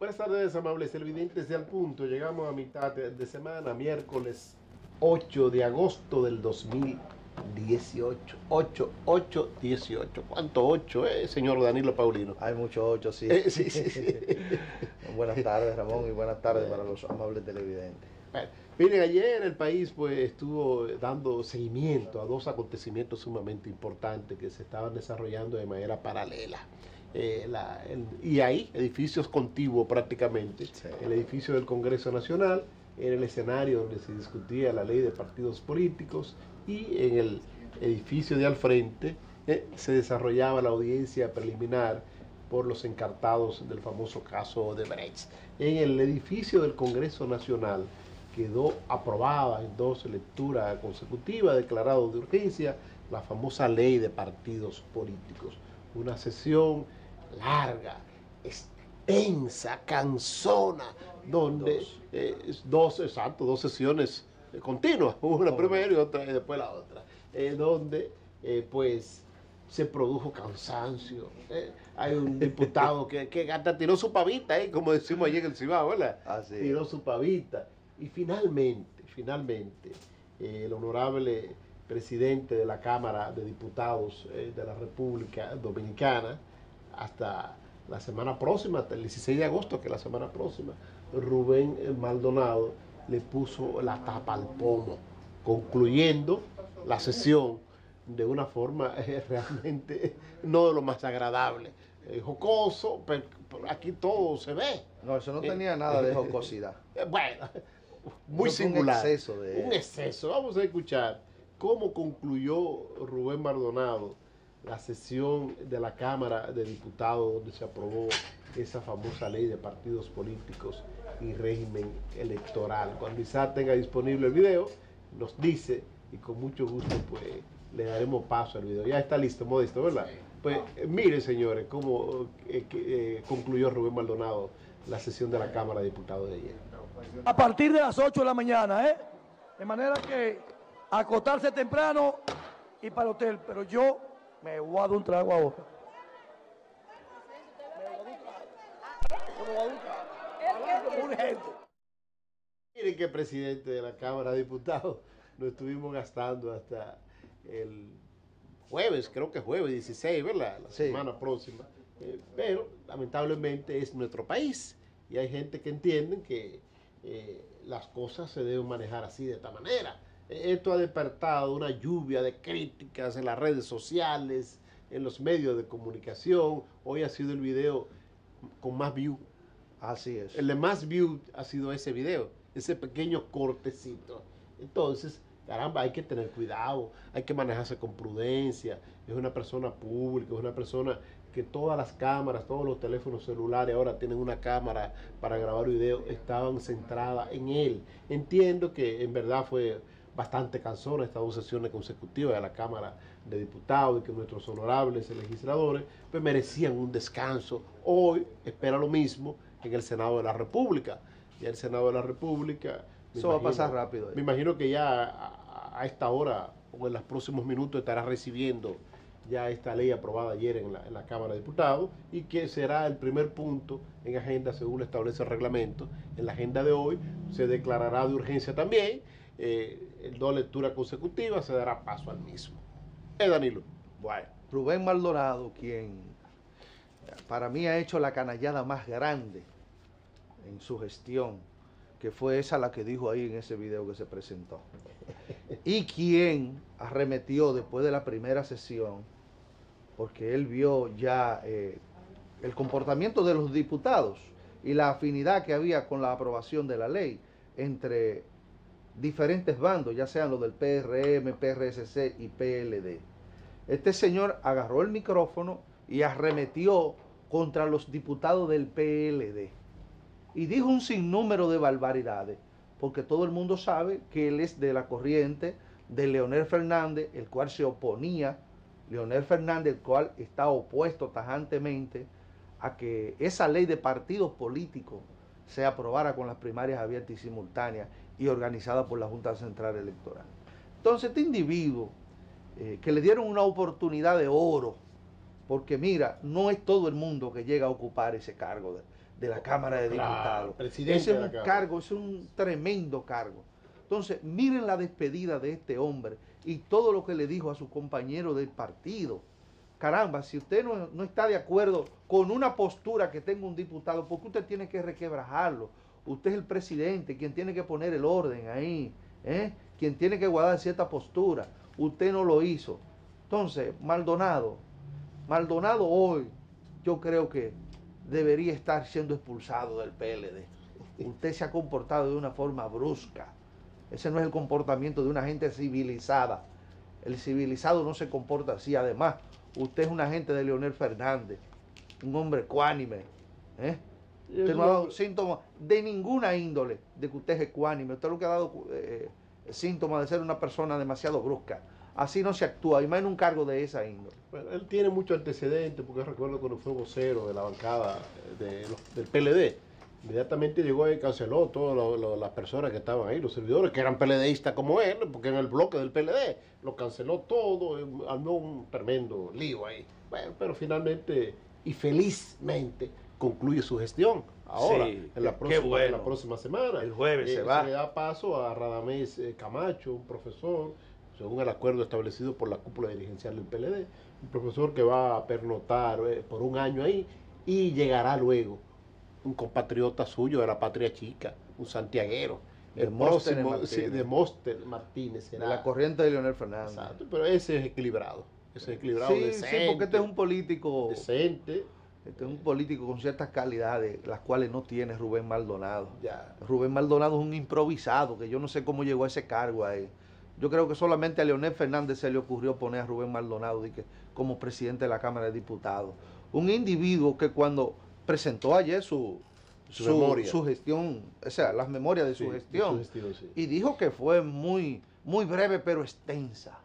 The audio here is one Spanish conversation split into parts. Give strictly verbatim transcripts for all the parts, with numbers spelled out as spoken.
Buenas tardes, amables televidentes de Al Punto. Llegamos a mitad de semana, miércoles ocho de agosto del dos mil dieciocho. ocho, ocho, dieciocho. ¿Cuánto ocho, eh, señor Danilo Paulino? Hay mucho ocho, sí. Eh, sí, sí, sí. Buenas tardes, Ramón, y buenas tardes para los amables televidentes. Bueno, miren, ayer el país pues estuvo dando seguimiento a dos acontecimientos sumamente importantes que se estaban desarrollando de manera paralela. Eh, la, el, y ahí, edificios contiguos prácticamente, sí. El edificio del Congreso Nacional era el escenario donde se discutía la ley de partidos políticos, y en el edificio de al frente eh, se desarrollaba la audiencia preliminar por los encartados del famoso caso Odebrecht. En el edificio del Congreso Nacional quedó aprobada en dos lecturas consecutivas, declarado de urgencia, la famosa ley de partidos políticos. Una sesión larga, extensa, cansona, donde dos, eh, dos, exacto, dos sesiones eh, continuas, una oh. primero y otra y después la otra, eh, donde eh, pues se produjo cansancio. Eh. Hay un diputado que, que hasta tiró su pavita, eh, como decimos allí en el Cibao, ¿verdad? Ah, sí. Tiró su pavita. Y finalmente, finalmente, eh, el honorable presidente de la Cámara de Diputados eh, de la República Dominicana, hasta la semana próxima, hasta el dieciséis de agosto, que es la semana próxima, Rubén Maldonado le puso la tapa al pomo, concluyendo la sesión de una forma eh, realmente no de lo más agradable. Eh, jocoso, pero, pero aquí todo se ve. No, eso no tenía eh, nada de jocosidad. Eh, bueno, muy eso singular. Un exceso de... Un exceso. Vamos a escuchar cómo concluyó Rubén Maldonado la sesión de la Cámara de Diputados, donde se aprobó esa famosa ley de partidos políticos y régimen electoral. Cuando Isaac tenga disponible el video, nos dice, y con mucho gusto pues le daremos paso al video. Ya está listo, Modesto, ¿verdad? Sí. Pues eh, miren, señores, cómo eh, eh, concluyó Rubén Maldonado la sesión de la Cámara de Diputados de ayer. A partir de las ocho de la mañana, ¿eh? De manera que acotarse temprano y para el hotel, pero yo me voy a dar un trago ahora. Me voy a dar un trago. Urgente. Miren que presidente de la Cámara de Diputados nos estuvimos gastando hasta el jueves, creo que jueves dieciséis, ¿verdad? La sí. semana próxima. Eh, pero lamentablemente es nuestro país y hay gente que entiende que eh, las cosas se deben manejar así, de esta manera. Esto ha despertado una lluvia de críticas en las redes sociales, en los medios de comunicación. Hoy ha sido el video con más views. Así es. El de más views ha sido ese video, ese pequeño cortecito. Entonces, caramba, hay que tener cuidado, hay que manejarse con prudencia. Es una persona pública, es una persona que todas las cámaras, todos los teléfonos celulares ahora tienen una cámara para grabar video, estaban centradas en él. Entiendo que en verdad fue bastante cansona estas dos sesiones consecutivas de la Cámara de Diputados y que nuestros honorables legisladores pues merecían un descanso. Hoy espera lo mismo en el Senado de la República. Ya el Senado de la República... Eso va a pasar rápido. Me imagino que ya a, a esta hora o en los próximos minutos estará recibiendo ya esta ley aprobada ayer en la, en la Cámara de Diputados y que será el primer punto en agenda según lo establece el reglamento. En la agenda de hoy se declarará de urgencia también. Eh, en dos lecturas consecutivas se dará paso al mismo. ¿Eh, Danilo? Bueno, Rubén Maldonado, quien para mí ha hecho la canallada más grande en su gestión, que fue esa la que dijo ahí en ese video que se presentó, y quien arremetió después de la primera sesión, porque él vio ya eh, el comportamiento de los diputados y la afinidad que había con la aprobación de la ley entre diferentes bandos, ya sean los del P R M, P R S C y P L D. Este señor agarró el micrófono y arremetió contra los diputados del P L D y dijo un sinnúmero de barbaridades, porque todo el mundo sabe que él es de la corriente de Leonel Fernández, el cual se oponía, Leonel Fernández, el cual está opuesto tajantemente a que esa ley de partidos políticos se aprobara con las primarias abiertas y simultáneas y organizadas por la Junta Central Electoral. Entonces este individuo eh, que le dieron una oportunidad de oro, porque mira, no es todo el mundo que llega a ocupar ese cargo de, de la Cámara de Claro, Diputados. presidente Ese es de la un Cámara. cargo, es un tremendo cargo. Entonces, miren la despedida de este hombre y todo lo que le dijo a su compañero del partido. Caramba, si usted no, no está de acuerdo con una postura que tenga un diputado, ¿por qué usted tiene que requebrajarlo? Usted es el presidente, quien tiene que poner el orden ahí, ¿eh? Quien tiene que guardar cierta postura. Usted no lo hizo. Entonces, Maldonado, Maldonado hoy, yo creo que debería estar siendo expulsado del P L D. Usted se ha comportado de una forma brusca. Ese no es el comportamiento de una gente civilizada. El civilizado no se comporta así. Además, usted es un agente de Leonel Fernández, un hombre ecuánime. ¿eh? Usted no ha dado síntomas de ninguna índole de que usted es ecuánime. Usted lo que ha dado eh, síntomas de ser una persona demasiado brusca. Así no se actúa, y más en un cargo de esa índole. Bueno, él tiene mucho antecedente, porque recuerdo cuando fue vocero de la bancada de los- del P L D. Inmediatamente llegó y canceló todas lo- lo- las personas que estaban ahí, los servidores que eran PLDistas como él, porque en el bloque del P L D lo canceló todo, eh, armó un tremendo lío ahí. Bueno, pero finalmente y felizmente concluye su gestión ahora, Sí, en, la qué próxima, bueno. en la próxima semana. El jueves se Eh, va. le da paso a Radamés eh, Camacho, un profesor, según el acuerdo establecido por la cúpula dirigencial del P L D, un profesor que va a pernoctar eh, por un año ahí y llegará luego un compatriota suyo de la patria chica, un santiaguero, De el Móstenes próximo, Martínez. sí, de Móster Martínez De será. la corriente de Leonel Fernández. Exacto, pero ese es equilibrado, ese es equilibrado, Sí, decente, sí, porque este es un político, decente, este es un político con ciertas calidades, las cuales no tiene Rubén Maldonado. ya. Rubén Maldonado es un improvisado, que yo no sé cómo llegó a ese cargo ahí. Yo creo que solamente a Leonel Fernández se le ocurrió poner a Rubén Maldonado de que, como presidente de la Cámara de Diputados. Un individuo que cuando presentó ayer su, Su su, memoria. su gestión, o sea, las memorias de Sí, su de gestión, su gestión, sí. y dijo que fue muy, muy breve pero extensa.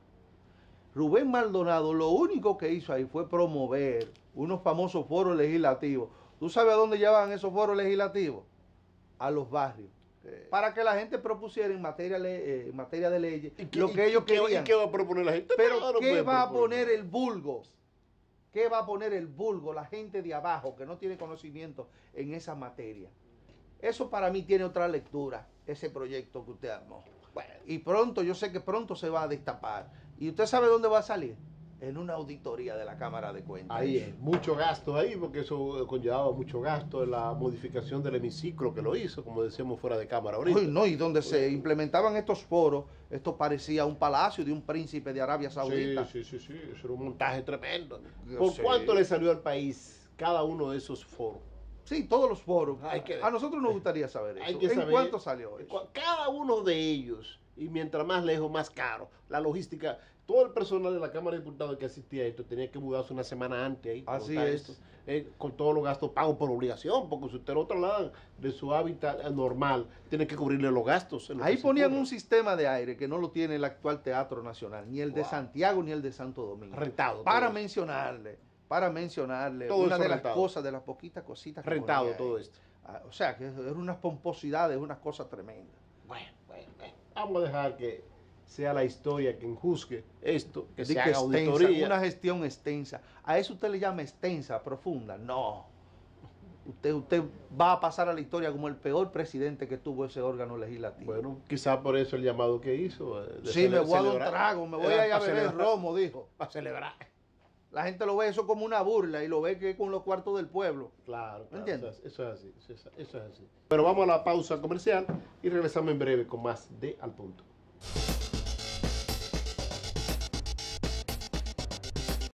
Rubén Maldonado lo único que hizo ahí fue promover unos famosos foros legislativos. ¿Tú sabes a dónde llevan esos foros legislativos? A los barrios. Para que la gente propusiera en materia, le- eh, en materia de leyes ¿Y qué- lo que y ellos qué- querían. ¿Y qué va a proponer la gente? Pero No, no ¿qué puede va a proponer. poner el vulgo? ¿Qué va a poner el vulgo, la gente de abajo que no tiene conocimiento en esa materia? Eso para mí tiene otra lectura, ese proyecto que usted armó. Bueno, y pronto, yo sé que pronto se va a destapar. ¿Y usted sabe dónde va a salir? En una auditoría de la Cámara de Cuentas. Ahí es, mucho gasto ahí, porque eso conllevaba mucho gasto en la modificación del hemiciclo que lo hizo, como decíamos fuera de cámara ahorita. Uy, no, y donde se implementaban estos foros, esto parecía un palacio de un príncipe de Arabia Saudita. Sí, sí, sí, sí, eso era un montaje tremendo. Yo ¿Por sé. cuánto le salió al país cada uno de esos foros? Sí, todos los foros. Hay que- a nosotros nos gustaría saber eso. Hay que ¿En saber cuánto salió eso? cu- Cada uno de ellos, y mientras más lejos, más caro. La logística, todo el personal de la Cámara de Diputados que asistía a esto tenía que mudarse una semana antes ahí. Así montar es. esto, eh, con todos los gastos pagos por obligación, porque si usted lo trasladan de su hábitat eh, normal, tiene que cubrirle los gastos. en lo Ahí que se ponían cubre. un sistema de aire que no lo tiene el actual Teatro Nacional, ni el de Wow. Santiago ni el de Santo Domingo. Rentado. Para todo mencionarle, para mencionarle Todo una eso de las rentado. cosas, de las poquitas cositas esto. que Rentado ponía ahí. todo esto. Ah, o sea, que eran unas pomposidades, unas cosas tremendas. Bueno, bueno, bueno. Vamos a dejar que sea la historia quien juzgue esto, que Di se que haga extensa, auditoría. una gestión extensa. ¿A eso usted le llama extensa, profunda? No. Usted, usted va a pasar a la historia como el peor presidente que tuvo ese órgano legislativo. Bueno, quizá por eso el llamado que hizo. eh, de sí, me cele- voy a dar un celebrar. trago, me voy Era a ir a para beber celebrar. romo, dijo. Para celebrar. La gente lo ve eso como una burla y lo ve que es con los cuartos del pueblo. Claro, claro, ¿Entiendes? Eso, es- eso es así, eso es, eso es así. Pero vamos a la pausa comercial y regresamos en breve con más de Al Punto.